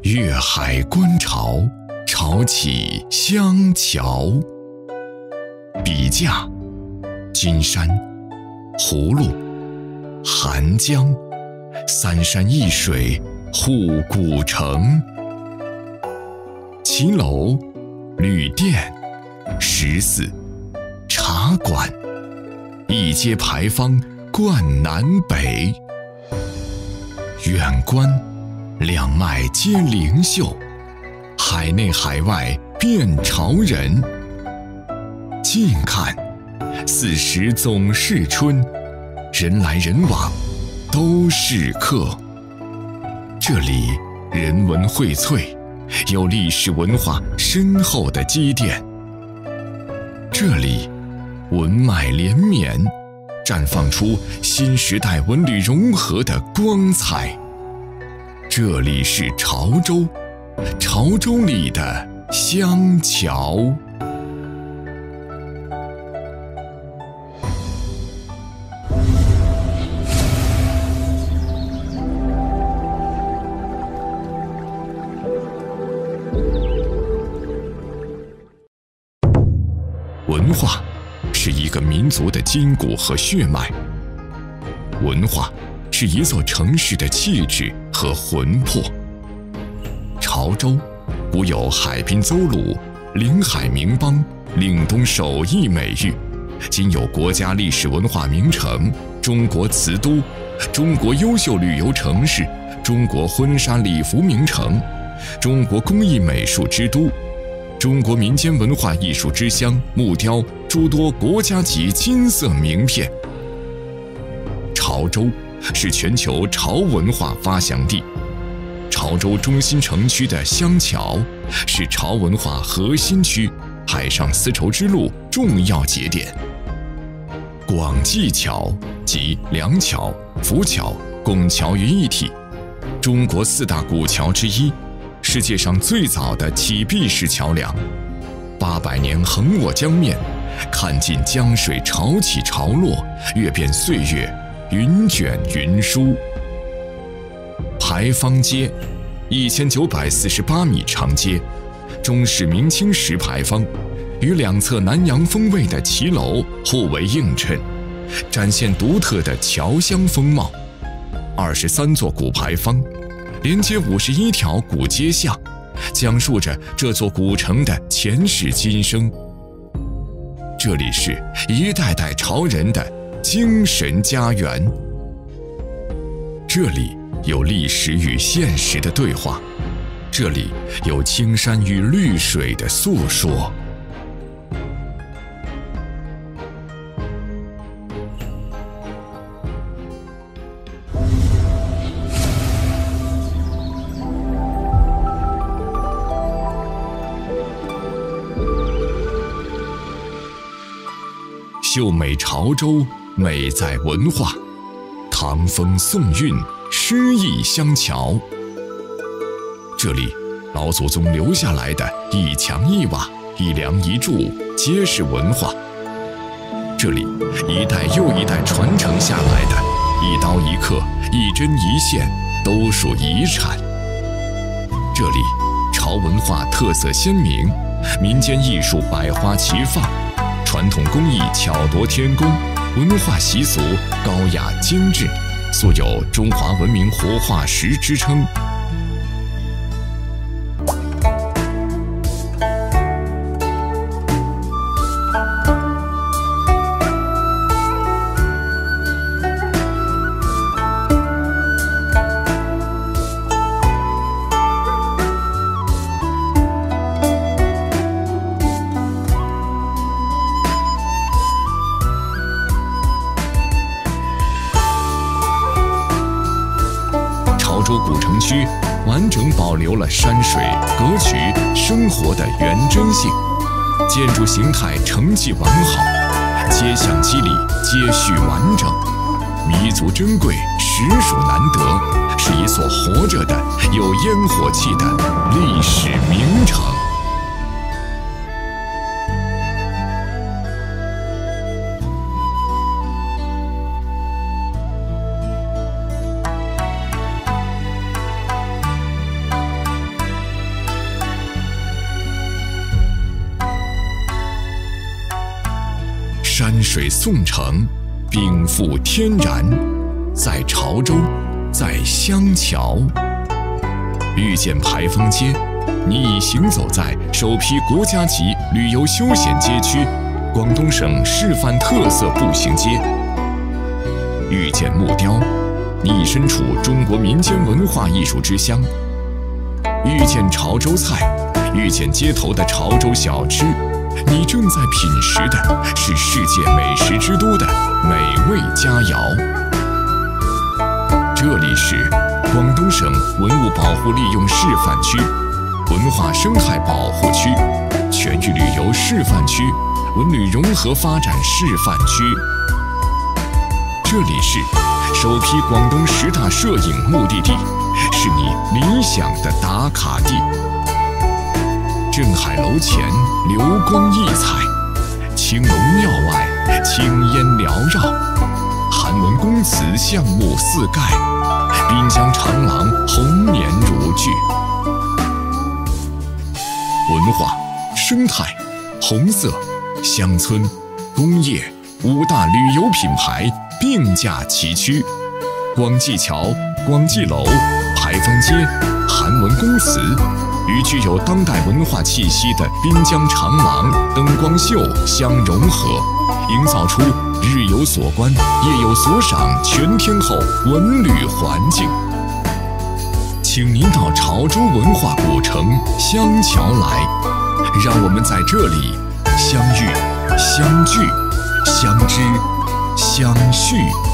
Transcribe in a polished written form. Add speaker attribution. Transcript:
Speaker 1: 越海观潮，潮起湘桥。笔架、金山、葫芦、寒江，三山一水护古城。骑楼、旅店、食肆、茶馆，一街牌坊贯南北。远观，两脉皆灵秀，海内海外遍潮人。近看，四时总是春，人来人往都是客。这里人文荟萃，有历史文化深厚的积淀。这里文脉连绵，绽放出新时代文旅融合的光彩。这里是潮州，潮州里的湘桥。文化是一个民族的筋骨和血脉，文化是一座城市的气质和魂魄。潮州古有海滨邹鲁、临海名邦、岭东首义美誉，今有国家历史文化名城、中国瓷都、中国优秀旅游城市、中国婚纱礼服名城、中国工艺美术之都、中国民间文化艺术之乡、木雕诸多国家级金色名片。潮州是全球潮文化发祥地，潮州中心城区的湘桥是潮文化核心区、海上丝绸之路重要节点。广济桥即梁桥、浮桥、拱桥于一体，中国四大古桥之一，世界上最早的起闭式桥梁，800年横卧江面，看尽江水潮起潮落，阅遍岁月云卷云舒。牌坊街，1948米长街，中式明清石牌坊，与两侧南洋风味的骑楼互为映衬，展现独特的侨乡风貌。23座古牌坊，连接51条古街巷，讲述着这座古城的前世今生。这里是一代代潮人的精神家园，这里有历史与现实的对话，这里有青山与绿水的诉说。秀美潮州，美在文化，唐风宋韵，诗意湘桥。这里老祖宗留下来的一墙一瓦、一梁一柱，皆是文化。这里一代又一代传承下来的一刀一刻、一针一线，都属遗产。这里潮文化特色鲜明，民间艺术百花齐放，传统工艺巧夺天工，文化习俗高雅精致，素有中华文明活化石之称。潮州古城区完整保留了山水、格局、生活的原真性，建筑形态成绩完好，街巷肌理接续完整，弥足珍贵，实属难得，是一所活着的、有烟火气的历史名城。 水宋城，禀赋天然，在潮州，在香桥。遇见牌坊街，你已行走在首批国家级旅游休闲街区——广东省示范特色步行街。遇见木雕，你已身处中国民间文化艺术之乡。遇见潮州菜，遇见街头的潮州小吃，你正在品食的是世界美食之都的美味佳肴。这里是广东省文物保护利用示范区、文化生态保护区、全域旅游示范区、文旅融合发展示范区。这里是首批广东10大摄影目的地，是你理想的打卡地。镇海楼前流光溢彩，青龙庙外青烟缭绕，韩文公祠橡木四盖，滨江长廊红棉如炬。文化、生态、红色、乡村、工业5大旅游品牌并驾齐驱，广济桥、广济楼、牌坊街、韩文公祠与具有当代文化气息的滨江长廊灯光秀相融合，营造出日有所观、夜有所赏全天候文旅环境。请您到潮州文化古城香桥来，让我们在这里相遇、相聚、相知、相续。